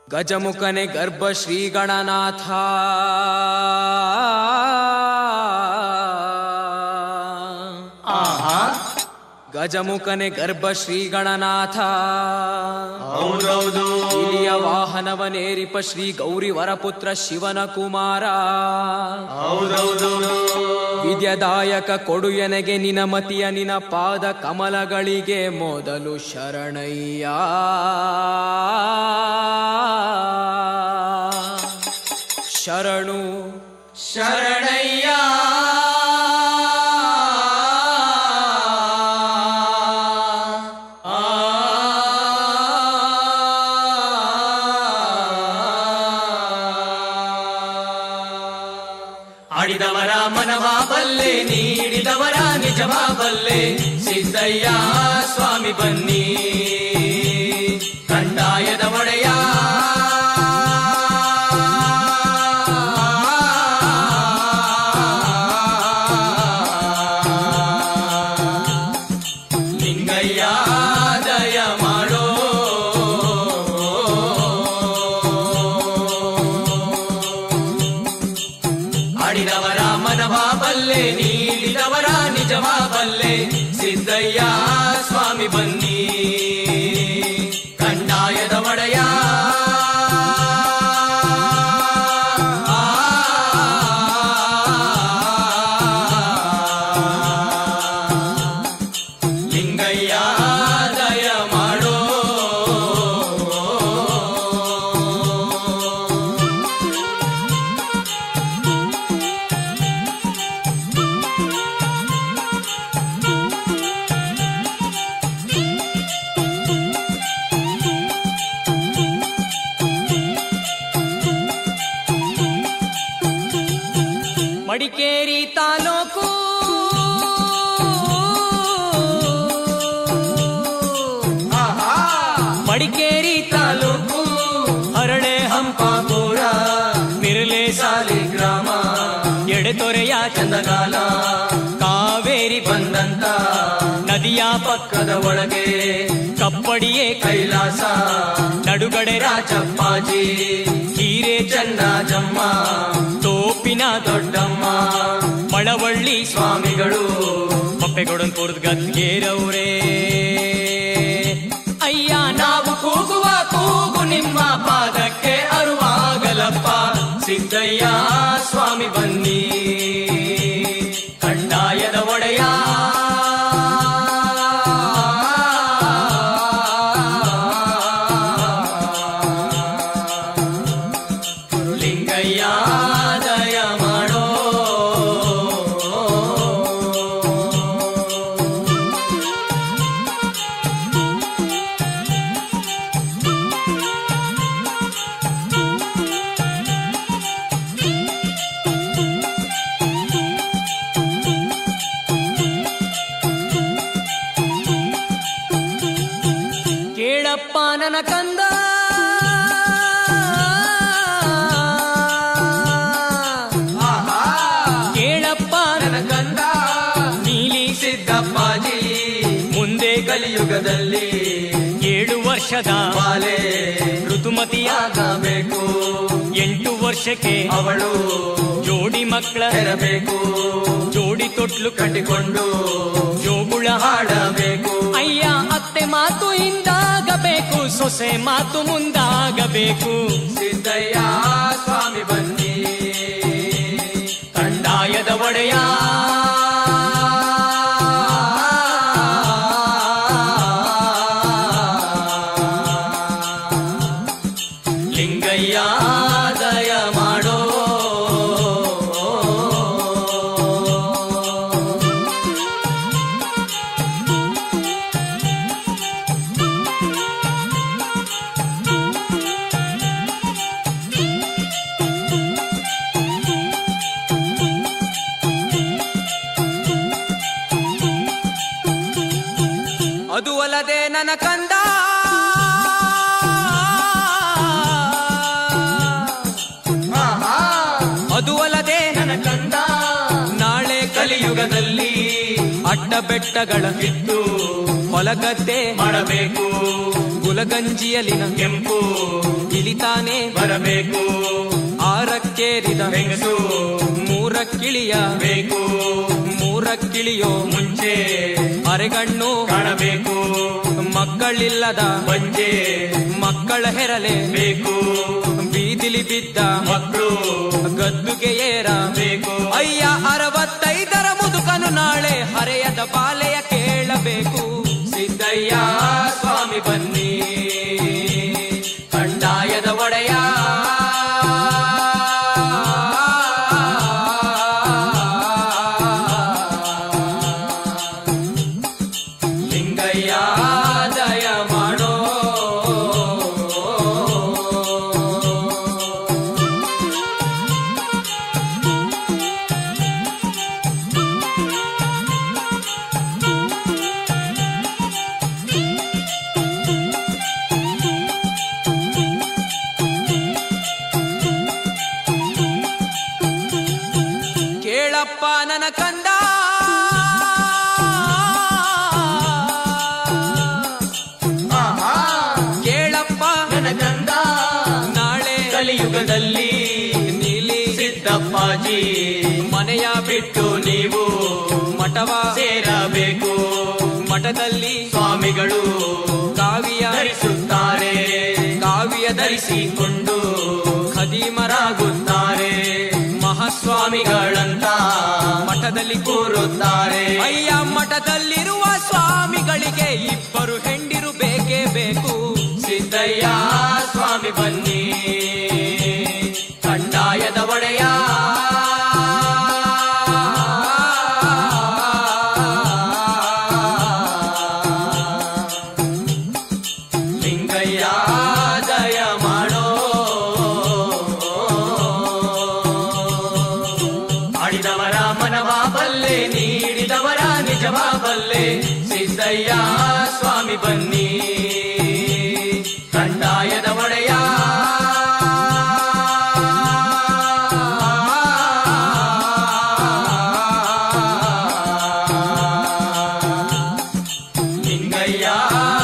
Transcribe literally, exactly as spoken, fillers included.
ಗಜಮುಖನೆ ಗರ್ಭ ಶ್ರೀ ಗಣನಾಥ ಆಹಾ ಗಜಮುಖನೆ ಗರ್ಭ ಶ್ರೀ ಗಣನಾಥ ಹೌದೌದು ಇಲಿಯ ವಾಹನವನೇರಿಪ ಶ್ರೀ ಗೌರಿ ವರಪುತ್ರ ಶಿವನ ಕುಮಾರ ಹೌದೌದು ವಿದ್ಯದಾಯಕ ಕೊಡು ಎನಗೆ ನಿನ ಮತಿಯ ನಿನ ಪಾದ ಕಮಲಗಳಿಗೆ ಮೊದಲು ಶರಣಯ್ಯ ಶರಣು ಶರಣಯ್ಯ ಆಡಿದವರ ಮನವ ಬಲ್ಲೆ ನೀಡಿದವರ ನಿಜವ ಬಲ್ಲೆ ಸಿದ್ದಯ್ಯ ಸ್ವಾಮಿ ಬನ್ನಿ ಕಂದಾಯದ ಒಡೆಯ ಲಿಂಗಯ್ಯ ದಯ ಮಾಡೋ ಆಡಿದವರ ಮನವ ಬಲ್ಲೆ ನೀಡಿದವರ ನಿಜವ ಬಲ್ಲೆ ಸಿದ್ದಯ್ಯ ಸ್ವಾಮಿ ಬನ್ನಿ ಕಂದಾಯದ ಒಡೆಯ ಲಿಂಗಯ್ಯ ದಯ ಮಾಡೋ ಮಡಿಕೇರಿ ತಾಲೂಕು ಆಹಾ ಮಡಿಕೇರಿ ತಾಲೂಕು ಹರಳೆ ಹಂಪಾಪುರ ಮಿರ್ಲೆ ಸಾಲಿ ಗ್ರಾಮ ಎಡೆತೊರೆಯ ಚಂದಗಾಲ ಕಾವೇರಿ ಬಂದಂತ ನದಿಯ ಪಕ್ಕದ ಒಳಗೆ ಕಪ್ಪಡಿಯೇ ಕೈಲಾಸ ನಡುಗಡೆ ರಾಜಪ್ಪಾಜಿ ಹೀರೆ ಚನ್ನಜಮ್ಮ ತೋಪಿನ ದೊಡ್ಡಮ್ಮ ಮಳವಳ್ಳಿ ಸ್ವಾಮಿಗಳು ಪಪ್ಪೆಗೊಡನ್ಪುರದ ಗದ್ಗೇರವ್ರೇ ಅಯ್ಯ ನಾವು ಕೂಗುವ ಕೂಗು ನಿಮ್ಮ ಪಾದಕ್ಕೆ ಅರುವಾಗಲಪ್ಪ ಸಿದ್ದಯ್ಯ ಸ್ವಾಮಿ ಬನ್ನಿ ಕಂದಾಯದ ಒಡೆಯ ಲಿಂಗಯ್ಯ ದಯ ಮಾಡೋ ಕೇಳಪ್ಪ ನನ್ನ ಕಂದ ಆಹಾ ಕೇಳಪ್ಪ ನನ್ನ ಕಂದ ನೀಲಿ ಸಿದ್ದಪ್ಪಾಜಿ ಮುಂದೆ ಕಲಿಯುಗದಲ್ಲಿ ಏಳು ವರ್ಷದ ಬಾಲೆ ಋತುಮತಿಯ ಆಗಬೇಕು ಎಂಟು ವರ್ಷಕ್ಕೆ ಅವಳು ಜೋಡಿ ಮಕ್ಕಳ ಹೆರಬೇಕು ಜೋಡಿ ತೊಟ್ಲು ಕಟ್ಟಿಕೊಂಡು ಜೋಗುಳ ಹಾಡಬೇಕು ಅಯ್ಯ ಅತ್ತೆ ಮಾತು ಹಿಂದಾಗಬೇಕು ಸೊಸೆ ಮಾತು ಮುಂದಾಗಬೇಕು ಸಿದ್ದಯ್ಯ ಸ್ವಾಮಿ ಬನ್ನಿ ಕಂದಾಯದ ಒಡೆಯ ಲಿಂಗಯ್ಯ ದಯ ಮಾಡೋ ಅದು ಅಲ್ಲದೆ ನನ್ನ ಕಂದ ಆಹಾ ಅದು ಅಲ್ಲದೆ ನನ್ನ ಕಂದ ನಾಳೆ ಕಲಿಯುಗದಲ್ಲಿ ಅಡ್ಡ ಬೆಟ್ಟಗಳ ಕಿತ್ತು ಹೊಲಗದ್ದೆ ಮಾಡಬೇಕು, ಗುಲಗಂಜಿಯಲಿನ ಕೆಂಪು ಇಳಿತಾನೆ ಬರಬೇಕು, ಆರಕ್ಕೇರಿದ ಹೆಂಗಸು ಮೂರಕ್ಕಿಳಿಯ ಬೇಕು, ಮೂರಕ್ಕಿಳಿಯೋ ಮುಂಚೆ ಅರೆಗಣ್ಣು ಕಾಣಬೇಕು, ಮಕ್ಕಳಿಲ್ಲದ ಬಂಜೆ ಮಕ್ಕಳ ಹೆರಲೆ ಬೇಕು, ಬೀದಿಲಿ ಬಿದ್ದ ಮಕ್ಕಳು ಗದ್ದುಗೆ ಏರ ಬೇಕು, ಅಯ್ಯ ಅರವತ್ತೈದರ ಮುದುಕನು ನಾಳೆ ಹರೆಯದ ಬಾಲೆಯ ಕೇಳಬೇಕು. ಸಿದ್ದಯ್ಯ ಸ್ವಾಮಿ ಬನ್ನಿ ಕಂದಾಯದ ಒಡೆಯ, ಲಿಂಗಯ್ಯ ದಯ ಮಾಡೋ. ಕೇಳಪ್ಪ ನನ್ನ ಕಂದ, ಆಹಾ ಕೇಳಪ್ಪ ನನ್ನ ಕಂದ, ನಾಳೆ ಕಲಿಯುಗದಲ್ಲಿ ನೀಲಿ ಸಿದ್ದಪ್ಪಾಜಿ ಮನೆಯ ಬಿಟ್ಟು ನೀವು ಮಠವ ಸೇರಬೇಕು. ಮಠದಲ್ಲಿ ಸ್ವಾಮಿಗಳು ಕಾವಿಯ ಧರಿಸುತ್ತಾರೆ, ಕಾವಿಯ ಧರಿಸಿ ಧರಿಸಿಕೊಂಡು ಖದೀಮರಾಗುತ್ತಾರೆ. ಮಹಾಸ್ವಾಮಿಗಳಂತ ಮಠದಲ್ಲಿ ಕೂರುತ್ತಾರೆ. ಅಯ್ಯ ಮಠದಲ್ಲಿರುವ ಸ್ವಾಮಿಗಳಿಗೆ ಇಬ್ಬರು ಹೆಂಡಿರು ಬೇಕೇ ಬೇಕು. ಸಿದ್ದಯ್ಯ ಸ್ವಾಮಿ ಬನ್ನಿ ಕಂದಾಯದ ಒಡೆಯ, ಲಿಂಗಯ್ಯ ದಯ ಮಾಡೋ. ಆಡಿದವರ ಮನವ ಬಲ್ಲೆ, ನೀಡಿದವರ ನಿಜವ ಬಲ್ಲೆ. ಸಿದ್ದಯ್ಯ ಸ್ವಾಮಿ ಬನ್ನಿ ಕಂದಾಯದ ಒಡೆಯ, ಲಿಂಗಯ್ಯ